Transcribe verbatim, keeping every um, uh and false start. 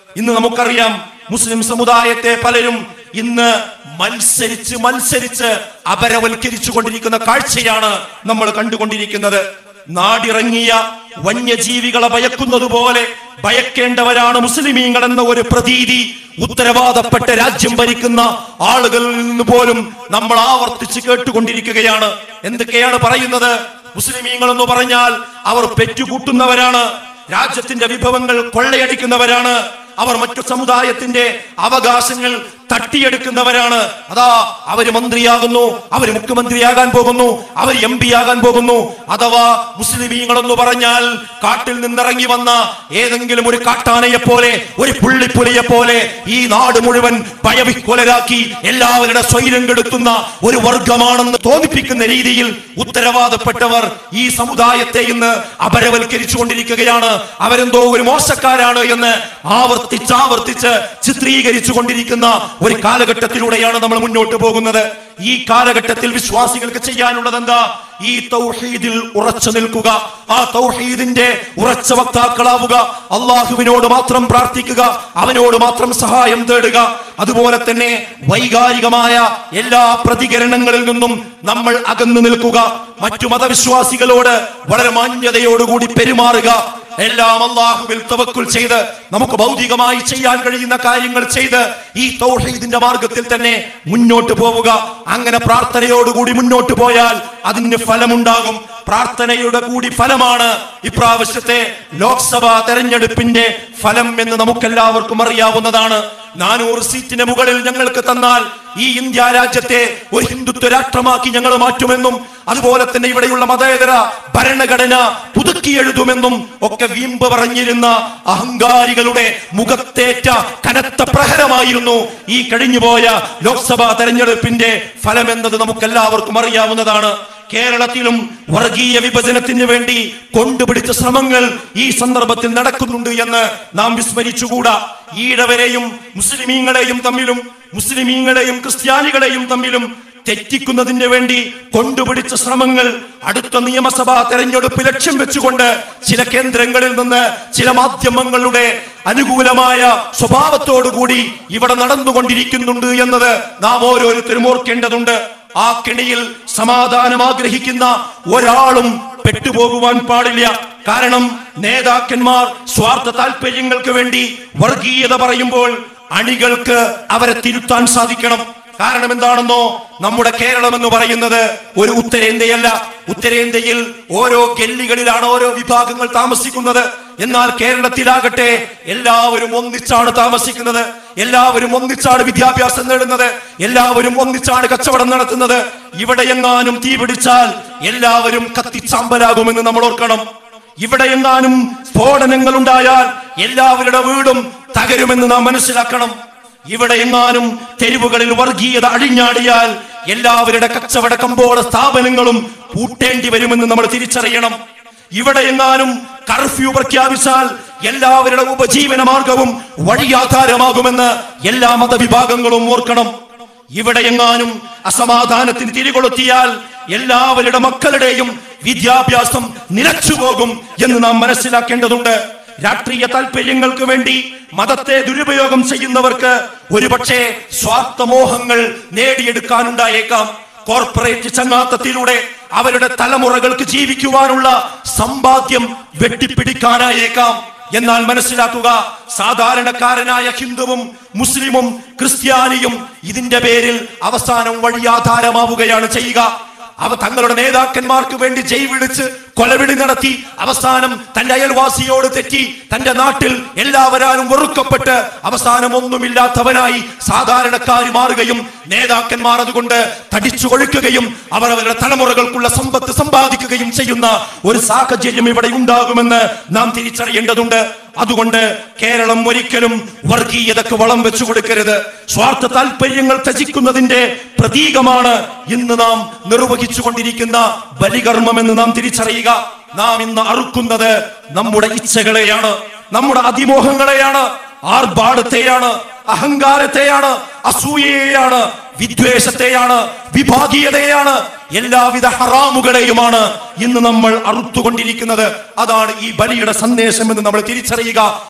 ഇന്ന് നമുക്കറിയാം മുസ്ലിം സമുദായത്തെ പലരും ഇന്ന് മത്സരിച്ച് മത്സരിച്ച് അപരവൽക്കരിച്ചു കൊണ്ടിരിക്കുന്ന കാഴ്ചയാണ് നമ്മൾ കണ്ടുകൊണ്ടിരിക്കുന്നത്. നാടിറങ്ങിയ വന്യജീവികളെ ഭയക്കുന്നത് പോലെ ഭയക്കേണ്ടവരാണ് മുസ്ലിമീങ്ങൾ എന്ന ഒരു പ്രതീതി ഉത്തരവാദപ്പെട്ട രാജ്യം ഭരിക്കുന്ന ആളുകളിൽ നിന്ന് പോലും നമ്മൾ ആവർത്തിച്ച് കേട്ടുകൊണ്ടിരിക്കുകയാണ്. എന്തൊക്കെയാണ് പറയുന്നത്? മുസ്ലിമീങ്ങൾ എന്ന് പറഞ്ഞാൽ അവർ പെറ്റുകൂട്ടുന്നവരാണ്, രാജ്യത്തിന്റെ വിഭവങ്ങൾ കൊള്ളയടിക്കുന്നവരാണ്, അവർ മറ്റു സമുദായത്തിന്റെ അവകാശങ്ങൾ തട്ടിയെടുക്കുന്നവരാണ്. അതാ അവര് മന്ത്രിയാകുന്നു, അവര് മുഖ്യമന്ത്രിയാകാൻ പോകുന്നു, അവർ എം പി ആകാൻ പോകുന്നു. അഥവാ മുസ്ലിമീങ്ങളെന്ന് പറഞ്ഞാൽ കാട്ടിൽ നിന്നിറങ്ങി വന്ന ഏതെങ്കിലും ഒരു കാട്ടാനയെ പോലെ, ഒരു പുള്ളിപ്പുലിയെ പോലെ ഈ നാട് മുഴുവൻ ഭയവിക്കൊലരാക്കി എല്ലാവരുടെ സ്വൈരം കെടുത്തുന്ന ഒരു വർഗമാണെന്ന് തോന്നിപ്പിക്കുന്ന രീതിയിൽ ഉത്തരവാദപ്പെട്ടവർ ഈ സമുദായത്തെ ഇന്ന് അപരവൽക്കരിച്ചു കൊണ്ടിരിക്കുകയാണ്. അവരെന്തോ ഒരു മോശക്കാരാണ് എന്ന് ആവർത്തിച്ച് ആവർത്തിച്ച് ചിത്രീകരിച്ചു കൊണ്ടിരിക്കുന്ന ഒരു കാലഘട്ടത്തിലൂടെയാണ് നമ്മൾ മുന്നോട്ട് പോകുന്നത്. ഈ കാലഘട്ടത്തിൽ വിശ്വാസികൾക്ക് ചെയ്യാനുള്ളത് എന്താ? ഈ തൗഹീദിൽ ഉറച്ചു നിൽക്കുക, ആ തൗഹീദിന്റെ ഉറച്ച വക്താക്കളാവുക, അള്ളാഹുവിനോട് മാത്രം പ്രാർത്ഥിക്കുക, അവനോട് മാത്രം സഹായം തേടുക. അതുപോലെ തന്നെ വൈകാരികമായ എല്ലാ പ്രതികരണങ്ങളിൽ നിന്നും നമ്മൾ അകന്നു നിൽക്കുക. മറ്റു മതവിശ്വാസികളോട് വളരെ മാന്യതയോടുകൂടി പെരുമാറുക. എല്ലാം അല്ലാഹുവിൽ തവക്കുൽ ചെയ്ത് നമുക്ക് ഭൗതികമായി ചെയ്യാൻ കഴിയുന്ന കാര്യങ്ങൾ ചെയ്ത് ഈ തൗഹീദിന്റെ മാർഗത്തിൽ തന്നെ മുന്നോട്ട് പോവുക. അങ്ങനെ പ്രാർത്ഥനയോടുകൂടി മുന്നോട്ട് പോയാൽ അതിന് ഫലമുണ്ടാകും. പ്രാർത്ഥനയുടെ കൂടി ഫലമാണ് ഇപ്രാവശ്യത്തെ ലോക്സഭാ തെരഞ്ഞെടുപ്പിന്റെ ഫലം എന്ന് നമുക്കെല്ലാവർക്കും അറിയാവുന്നതാണ്. നാനൂറ് സീറ്റിന് മുകളിൽ ഞങ്ങൾക്ക് തന്നാൽ ഈ ഇന്ത്യ രാജ്യത്തെ ഒരു ഹിന്ദുത്വ രാഷ്ട്രമാക്കി ഞങ്ങൾ മാറ്റുമെന്നും അതുപോലെ തന്നെ ഇവിടെയുള്ള മതേതര ഭരണഘടന പുതുക്കിയെഴുതുമെന്നും ഒക്കെ വീമ്പ് പറഞ്ഞിരുന്ന അഹങ്കാരികളുടെ മുഖത്തേറ്റ കനത്ത പ്രഹരമായിരുന്നു ഈ കഴിഞ്ഞുപോയ ലോക്സഭാ തെരഞ്ഞെടുപ്പിന്റെ ഫലമെന്നത് നമുക്കെല്ലാവർക്കും അറിയാവുന്നതാണ്. കേരളത്തിലും വർഗീയ വിഭജനത്തിന് വേണ്ടി കൊണ്ടുപിടിച്ച ശ്രമങ്ങൾ ഈ സന്ദർഭത്തിൽ നടക്കുന്നുണ്ട് എന്ന് നാം വിസ്മരിച്ചുകൂടാ. ഈടവരെയും മുസ്ലിമീങ്ങളെയും തമ്മിലും മുസ്ലിമീങ്ങളെയും ക്രിസ്ത്യാനികളെയും തമ്മിലും തെറ്റിക്കുന്നതിന് വേണ്ടി കൊണ്ടുപിടിച്ച ശ്രമങ്ങൾ അടുത്ത നിയമസഭാ തെരഞ്ഞെടുപ്പ് ലക്ഷ്യം വെച്ചുകൊണ്ട് ചില കേന്ദ്രങ്ങളിൽ നിന്ന് ചില മാധ്യമങ്ങളുടെ അനുകൂലമായ സ്വഭാവത്തോടുകൂടി ഇവിടെ നടന്നുകൊണ്ടിരിക്കുന്നുണ്ട് എന്നത് നാം ഓരോരുത്തരും ഓർക്കേണ്ടതുണ്ട്. ആ കെണിയിൽ സമാധാനം ആഗ്രഹിക്കുന്ന ഒരാളും പെട്ടുപോകുവാൻ പാടില്ല. കാരണം നേതാക്കന്മാർ സ്വാർത്ഥ താല്പര്യങ്ങൾക്ക് വേണ്ടി വർഗീയത പറയുമ്പോൾ അണികൾക്ക് അവരെ തിരുത്താൻ സാധിക്കണം. കാരണം എന്താണെന്നോ, നമ്മുടെ കേരളം എന്ന് പറയുന്നത് ഒരു ഉത്തരേന്ത്യയല്ല. ഉത്തരേന്ത്യയിൽ ഓരോ ഗല്ലികളിലാണ് ഓരോ വിഭാഗങ്ങൾ താമസിക്കുന്നത്. എന്നാൽ കേരളത്തിലാകട്ടെ എല്ലാവരും ഒന്നിച്ചാണ് താമസിക്കുന്നത്, എല്ലാവരും ഒന്നിച്ചാണ് വിദ്യാഭ്യാസം നേടുന്നത്, എല്ലാവരും ഒന്നിച്ചാണ് കച്ചവടം നടത്തുന്നത്. ഇവിടെ എങ്ങാനും തീ പിടിച്ചാൽ എല്ലാവരും കത്തിച്ചാമ്പലാകുമെന്ന് നമ്മൾ ഓർക്കണം. ഇവിടെ എങ്ങാനും സ്ഫോടനങ്ങൾ ഉണ്ടായാൽ എല്ലാവരുടെ വീടും തകരുമെന്ന് നാം മനസ്സിലാക്കണം. ഇവിടെ എങ്ങാനും തെരുവുകളിൽ വർഗീയത അഴിഞ്ഞാടിയാൽ എല്ലാവരുടെ കച്ചവട കമ്പോള സ്ഥാപനങ്ങളും പൂട്ടേണ്ടി വരുമെന്ന് നമ്മൾ തിരിച്ചറിയണം. ഇവിടെ എങ്ങാനും കർഫ്യൂ പ്രഖ്യാപിച്ചാൽ എല്ലാവരുടെ ഉപജീവന മാർഗവും വഴിയാധാരമാകുമെന്ന് എല്ലാ മതവിഭാഗങ്ങളും ഓർക്കണം. ഇവിടെ എങ്ങാനും അസമാധാനത്തിന് തിരികൊളുത്തിയാൽ എല്ലാവരുടെ മക്കളുടെയും വിദ്യാഭ്യാസം നിലച്ചുപോകും എന്ന് നാം മനസ്സിലാക്കേണ്ടതുണ്ട്. രാഷ്ട്രീയ താല്പര്യങ്ങൾക്ക് വേണ്ടി മതത്തെ ദുരുപയോഗം ചെയ്യുന്നവർക്ക് ഒരുപക്ഷെ സ്വാർത്ഥമോഹങ്ങൾ നേടിയെടുക്കാനുണ്ടായേക്കാം. കോർപ്പറേറ്റ് ചങ്ങാത്തത്തിലൂടെ അവരുടെ തലമുറകൾക്ക് ജീവിക്കുവാനുള്ള സമ്പാദ്യം വെട്ടിപ്പിടിക്കാനായേക്കാം. എന്നാൽ മനസ്സിലാക്കുക, സാധാരണക്കാരനായ ഹിന്ദുവും മുസ്ലിമും ക്രിസ്ത്യാനിയും ഇതിന്റെ പേരിൽ അവസാനം വഴിയാധാരമാവുകയാണ് ചെയ്യുക. അവ തങ്ങളുടെ നേതാക്കന്മാർക്ക് വേണ്ടി ജയ് വിളിച്ച് കൊലവിളി നടത്തി അവസാനം തന്റെ അയൽവാസിയോട് തെറ്റി തന്റെ നാട്ടിൽ എല്ലാവരും വെറുക്കപ്പെട്ട് അവസാനം ഒന്നുമില്ലാത്തവനായി സാധാരണക്കാരി മാറുകയും നേതാക്കന്മാർ അതുകൊണ്ട് തടിച്ചു കൊഴുക്കുകയും അവർ അവരുടെ തലമുറകൾക്കുള്ള സമ്പത്ത് സമ്പാദിക്കുകയും ചെയ്യുന്ന ഒരു സാഹചര്യം ഇവിടെ ഉണ്ടാകുമെന്ന് നാം തിരിച്ചറിയേണ്ടതുണ്ട്. അതുകൊണ്ട് കേരളം ഒരിക്കലും വർഗീയതക്ക് വളം വെച്ചു കൊടുക്കരുത്. സ്വാർത്ഥ താല്പര്യങ്ങൾ ത്യജിക്കുന്നതിന്റെ പ്രതീകമാണ് ഇന്ന് നാം നിർവഹിച്ചു കൊണ്ടിരിക്കുന്ന ബലികർമ്മം എന്ന് നാം തിരിച്ചറിയുക. നാം ഇന്ന് അറുക്കുന്നത് നമ്മുടെ ഇച്ഛകളെയാണ്, നമ്മുടെ അതിമോഹങ്ങളെയാണ്, ആർഭാടത്തെയാണ്, അഹങ്കാരത്തെയാണ്, അസൂയയെയാണ്, വിദ്വേഷത്തെയാണ്, വിഭാഗീയതയാണ്, എല്ലാവിധ ഹറാമുകളെയുമാണ് ഇന്ന് നമ്മൾ അറുത്തുകൊണ്ടിരിക്കുന്നത്. അതാണ് ഈ ബലിയുടെ സന്ദേശം എന്ന് നമ്മൾ തിരിച്ചറിയുക.